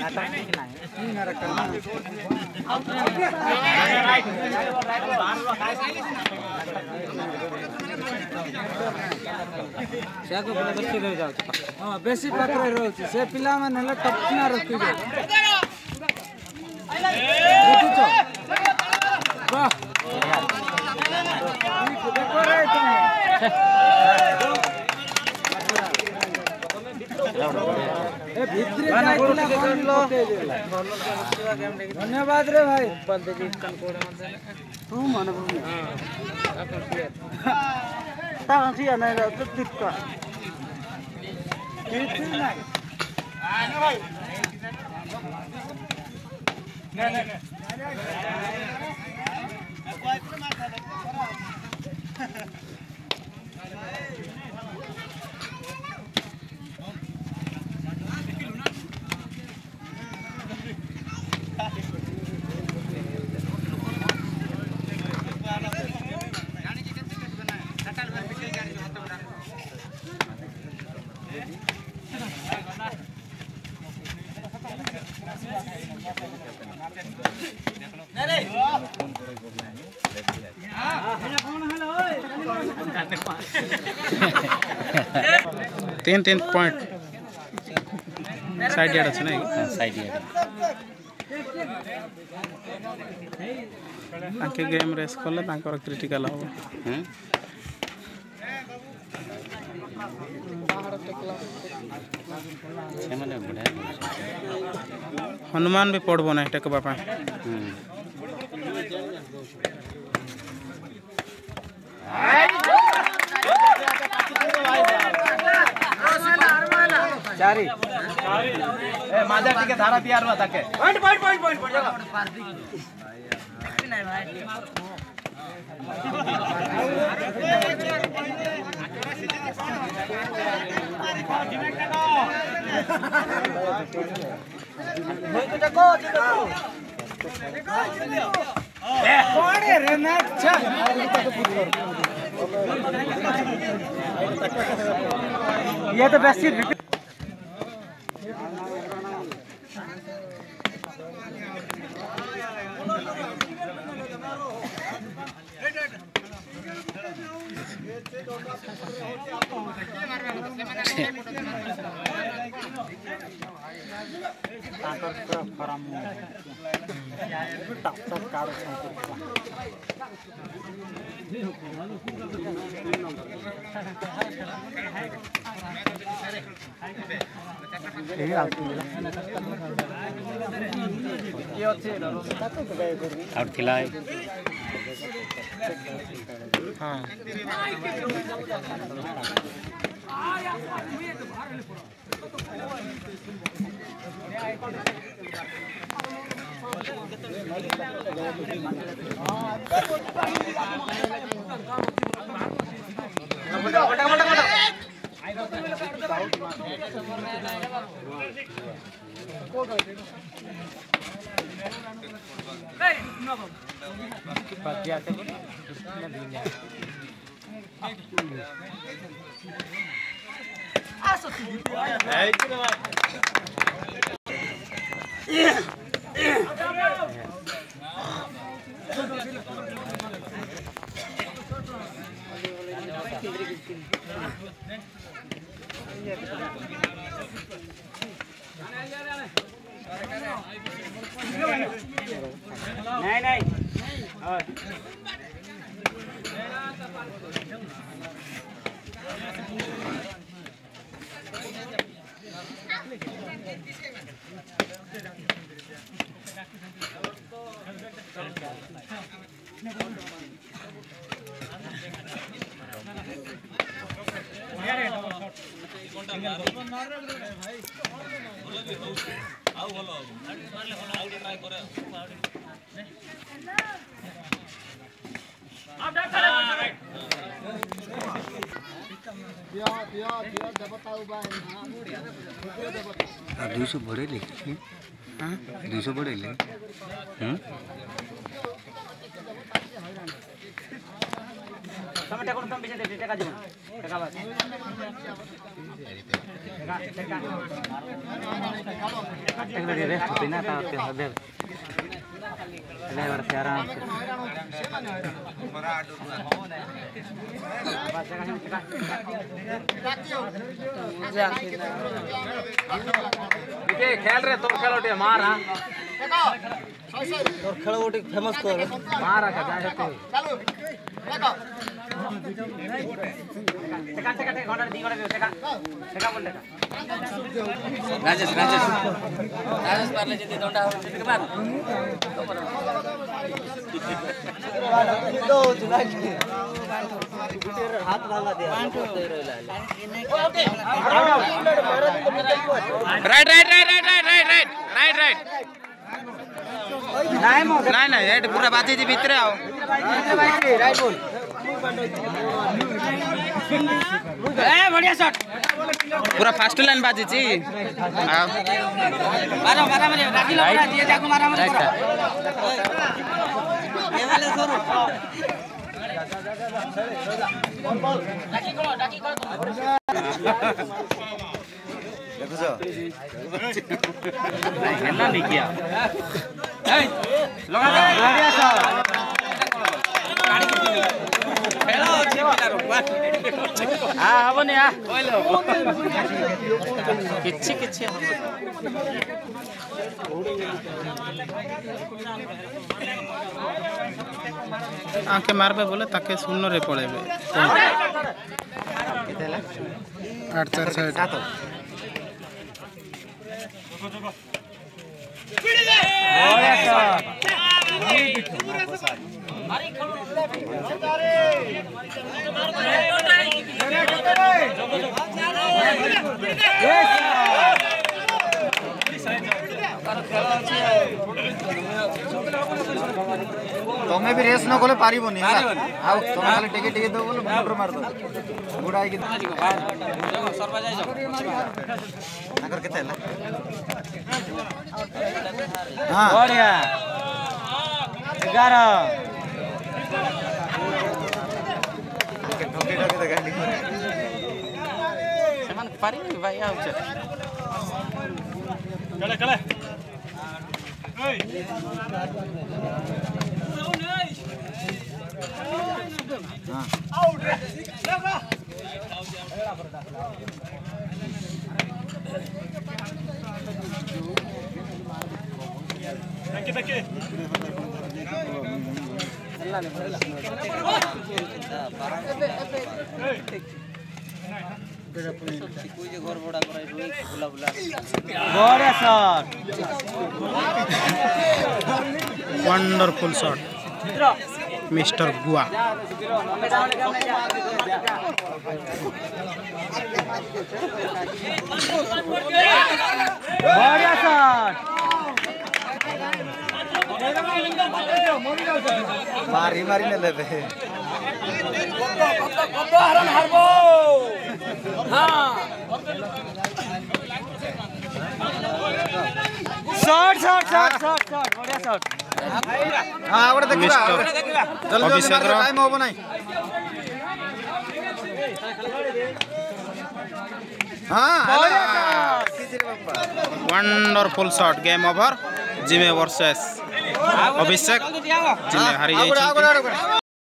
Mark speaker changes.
Speaker 1: बेसी पाखरे रोचे से पिला माने ले टपना रखि दे वाह देखो रे धन्यवाद रे भाई
Speaker 2: तीन पॉइंट साइड यार्ड अच्छे ना
Speaker 3: साइड यार्ड
Speaker 2: आके गेम रेस कले तांकर क्रिटिकल हो हनुमान भी पड़बो ना टेकबा पा
Speaker 1: चारी
Speaker 4: ए माझा टिके धारा तैयार हुआ ताके पॉइंट जगह नहीं भाई
Speaker 1: ये तो बेस्ट
Speaker 3: आउट थिला
Speaker 2: हां
Speaker 1: नहीं
Speaker 3: दुई बढ़े ले 200 बढ़े ले
Speaker 1: तुम पीछे दे टेका जीवन टेका बस टेका
Speaker 3: रेस्ट होती ना तो हदे लेवर से आराम से खेल रहे तो खेलो टे मार हां तोर खेल ओटी फेमस कर मार का जाए तो चलो देखो टेका घंटा दी घंटा टेका बोल टेका राजेश मारले जदी दंडा हो के मार दो जुना के हाथ डाला दे
Speaker 2: राइट ना हेड पूरा बाजी जी भीतर आओ
Speaker 1: राइट बोल ए बढ़िया शॉट
Speaker 2: पूरा फास्ट लाइन बाजी जी
Speaker 1: मारा राजी लोग दिए जाको मारा ये वाले सरो डाकी करो
Speaker 3: देखो सो
Speaker 4: खेलना नहीं किया
Speaker 1: लगा बढ़िया शॉट
Speaker 4: खेलो अच्छे पिलारो हां हबने आ कहलो किछि
Speaker 2: आके मारबे बोले ताके शून्य रे पड़ेबे 8-4
Speaker 3: तुम्हें भी रेस न कोले पारिबोनी आ तुम खाली टिके दो बोले मोटर मार दो बुड़ाई के
Speaker 4: सरबा जाय
Speaker 3: नगर केते हला
Speaker 1: हां बढ़िया 11
Speaker 3: ठोके तो गाड़ी
Speaker 4: सेमान पारी भाई आउ छ कले
Speaker 1: बढ़िया शॉट
Speaker 2: वंडरफुल शॉट मिस्टर गुआ
Speaker 1: बढ़िया शॉट
Speaker 3: मारी ने लेबे
Speaker 1: हरन हरबो हां शॉट बढ़िया शॉट
Speaker 3: हां आवड़े देखिबा जल्दी टाइम होबो नाही हां
Speaker 2: वंडरफुल शॉट गेम ओवर जिमे वर्सेस अभिषेक जिमे हारी जाई